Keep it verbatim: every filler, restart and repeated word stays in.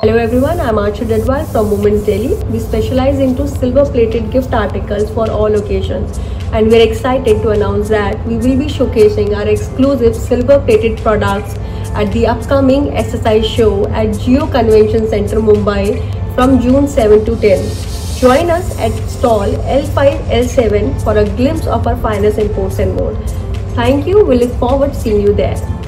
Hello everyone, I'm Archie Dadwal from Women's Daily. We specialize into silver-plated gift articles for all occasions, and we're excited to announce that we will be showcasing our exclusive silver-plated products at the upcoming S S I show at Jio Convention Center, Mumbai from June seventh to tenth. Join us at stall L five L seven for a glimpse of our finest imports and more. Thank you. We look forward to seeing you there.